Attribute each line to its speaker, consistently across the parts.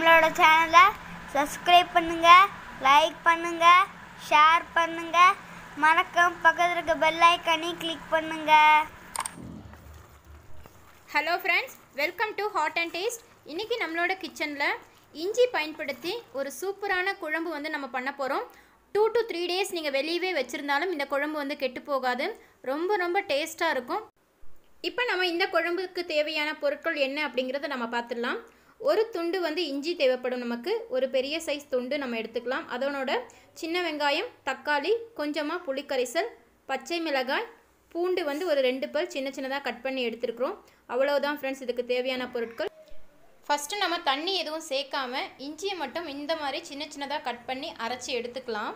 Speaker 1: நம்மளோட சேனலை சப்ஸ்கிரைப் பண்ணுங்க, லைக் பண்ணுங்க, ஷேர் பண்ணுங்க, மறக்காம பக்கத்துல இருக்க பெல் ஐகானை கிளிக் பண்ணுங்க.
Speaker 2: Hello friends, welcome to Hot and Taste. இன்றைக்கி நம்மளோட கிச்சனில் இஞ்சி பயன்படுத்தி ஒரு சூப்பரான குழம்பு வந்து நம்ம பண்ண போகிறோம். 2 to 3 days நீங்கள் வெளியவே வச்சுருந்தாலும் இந்த குழம்பு வந்து கெட்டு போகாது. ரொம்ப டேஸ்ட்டாக இருக்கும். இப்போ நம்ம இந்த குழம்புக்கு தேவையான பொருட்கள் என்ன அப்படிங்கிறத நம்ம பார்த்துடலாம். ஒரு துண்டு வந்து இஞ்சி தேவைப்படும். நமக்கு ஒரு பெரிய சைஸ் துண்டு நம்ம எடுத்துக்கலாம். அதனோட சின்ன வெங்காயம், தக்காளி, கொஞ்சமாக புளிக்கரைசல், பச்சை மிளகாய், பூண்டு வந்து ஒரு 2 பல் சின்னதாக கட் பண்ணி எடுத்துருக்குறோம். அவ்வளவுதான் ஃப்ரெண்ட்ஸ் இதுக்கு தேவையான பொருட்கள். ஃபஸ்ட்டு நம்ம தண்ணி எதுவும் சேர்க்காம இஞ்சியை மட்டும் இந்த மாதிரி சின்னதாக கட் பண்ணி அரைச்சி எடுத்துக்கலாம்.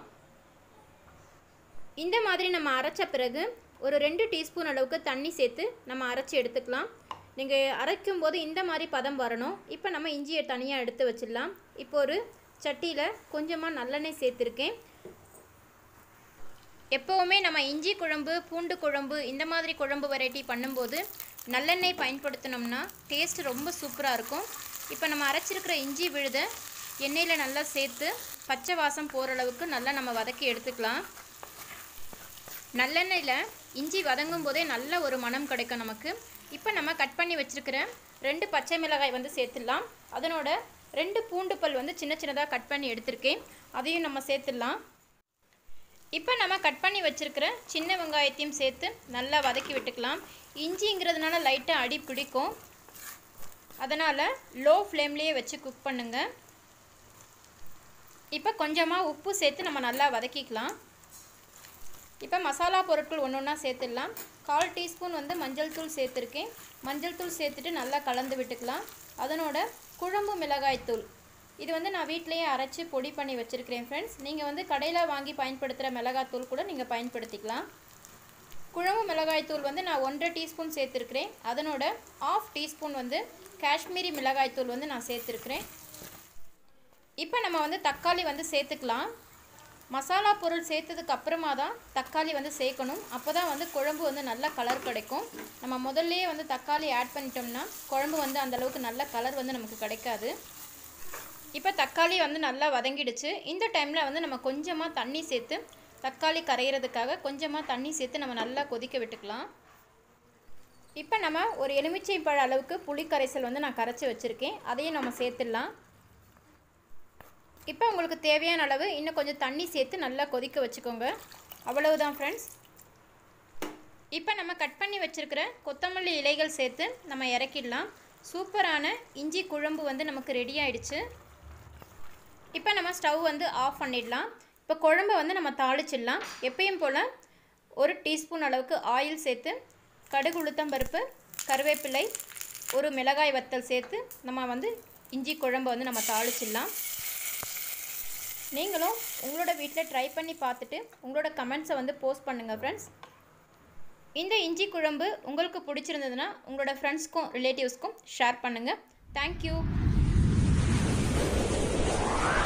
Speaker 2: இந்த மாதிரி நம்ம அரைச்ச பிறகு ஒரு 2 டீஸ்பூன் அளவுக்கு தண்ணி சேர்த்து நம்ம அரைச்சி எடுத்துக்கலாம். நீங்கள் அரைக்கும் போது இந்த மாதிரி பதம் வரணும். இப்போ நம்ம இஞ்சியை தனியாக எடுத்து வச்சிடலாம். இப்போ ஒரு சட்டியில் கொஞ்சமாக நல்லெண்ணெய் சேர்த்துருக்கேன். எப்போவுமே நம்ம இஞ்சி குழம்பு, பூண்டு குழம்பு, இந்த மாதிரி குழம்பு வெரைட்டி பண்ணும்போது நல்லெண்ணெய் பயன்படுத்தினோம்னா டேஸ்ட் ரொம்ப சூப்பராக இருக்கும். இப்போ நம்ம அரைச்சிருக்கிற இஞ்சி விழுத எண்ணெயில் நல்லா சேர்த்து பச்சை வாசம் போகிற அளவுக்கு நல்லா நம்ம வதக்கி எடுத்துக்கலாம். நல்லெண்ணெயில் இஞ்சி வதங்கும் போதே நல்ல ஒரு மனம் கிடைக்கும் நமக்கு. இப்போ நம்ம கட் பண்ணி வச்சுருக்கிற 2 பச்சை மிளகாய் வந்து சேர்த்துடலாம். அதனோட 2 பூண்டு பல் வந்து சின்னதாக கட் பண்ணி எடுத்திருக்கேன். அதையும் நம்ம சேர்த்துடலாம். இப்போ நம்ம கட் பண்ணி வச்சுருக்கிற சின்ன வெங்காயத்தையும் சேர்த்து நல்லா வதக்கி விட்டுக்கலாம். இஞ்சிங்கிறதுனால லைட்டாக அடி பிடிக்கும். அதனால் லோ ஃப்ளேம்லேயே வச்சு குக் பண்ணுங்கள். இப்போ கொஞ்சமாக உப்பு சேர்த்து நம்ம நல்லா வதக்கிக்கலாம். இப்போ மசாலா பொருட்கள் ஒன்றா சேர்த்துடலாம். 1/4 டீஸ்பூன் வந்து மஞ்சள் தூள் சேர்த்துருக்கேன். மஞ்சள் தூள் சேர்த்துட்டு நல்லா கலந்து விட்டுக்கலாம். அதனோட குழம்பு மிளகாய் தூள், இது வந்து நான் வீட்டிலையே அரைச்சி பொடி பண்ணி வச்சுருக்கிறேன் ஃப்ரெண்ட்ஸ். நீங்கள் வந்து கடையில் வாங்கி பயன்படுத்துகிற மிளகாய் தூள் கூட நீங்கள் பயன்படுத்திக்கலாம். குழம்பு மிளகாய் தூள் வந்து நான் 1/2 டீஸ்பூன் சேர்த்துருக்கிறேன். அதனோட 1/2 டீஸ்பூன் வந்து காஷ்மீரி மிளகாய் தூள் வந்து நான் சேர்த்துருக்கிறேன். இப்போ நம்ம வந்து தக்காளி வந்து சேர்த்துக்கலாம். மசாலா பொருள் சேர்த்ததுக்கு அப்புறமா தான் தக்காளி வந்து சேர்க்கணும். அப்போ தான் வந்து குழம்பு வந்து நல்ல கலர் கிடைக்கும். நம்ம முதல்லையே வந்து தக்காளி ஆட் பண்ணிட்டோம்னா குழம்பு வந்து அந்தளவுக்கு நல்ல கலர் வந்து நமக்கு கிடைக்காது. இப்போ தக்காளி வந்து நல்லா வதங்கிடுச்சு. இந்த டைமில் வந்து நம்ம கொஞ்சமாக தண்ணி சேர்த்து, தக்காளி கரைகிறதுக்காக கொஞ்சமாக தண்ணி சேர்த்து நம்ம நல்லா கொதிக்க விட்டுக்கலாம். இப்போ நம்ம ஒரு எலுமிச்சை பழ அளவுக்கு புளி கரைசல் வந்து நான் கரைச்சி வச்சுருக்கேன். அதையும் நம்ம சேர்த்துடலாம். இப்போ உங்களுக்கு தேவையான அளவு இன்னும் கொஞ்சம் தண்ணி சேர்த்து நல்லா கொதிக்க வச்சுக்கோங்க. அவ்வளவுதான் ஃப்ரெண்ட்ஸ். இப்போ நம்ம கட் பண்ணி வச்சுருக்கிற கொத்தமல்லி இலைகள் சேர்த்து நம்ம இறக்கிடலாம். சூப்பரான இஞ்சி குழம்பு வந்து நமக்கு ரெடி ஆகிடுச்சு. இப்போ நம்ம ஸ்டவ் வந்து ஆஃப் பண்ணிடலாம். இப்போ குழம்பை வந்து நம்ம தாளிச்சிடலாம். எப்பயும் போல் 1 டீஸ்பூன் அளவுக்கு ஆயில் சேர்த்து, கடுகு, உளுத்தம்பருப்பு, கருவேப்பிலை, ஒரு மிளகாய் வத்தல் சேர்த்து நம்ம வந்து இஞ்சி குழம்பை வந்து நம்ம தாளிச்சிடலாம். நீங்களும் உங்களோட வீட்டில் ட்ரை பண்ணி பார்த்துட்டு உங்களோட கமெண்ட்ஸை வந்து போஸ்ட் பண்ணுங்கள் ஃப்ரெண்ட்ஸ். இந்த இஞ்சி குழம்பு உங்களுக்கு பிடிச்சிருந்ததுன்னா உங்களோட ஃப்ரெண்ட்ஸ்க்கும் ரிலேட்டிவ்ஸ்க்கும் ஷேர் பண்ணுங்கள். தேங்க்யூ.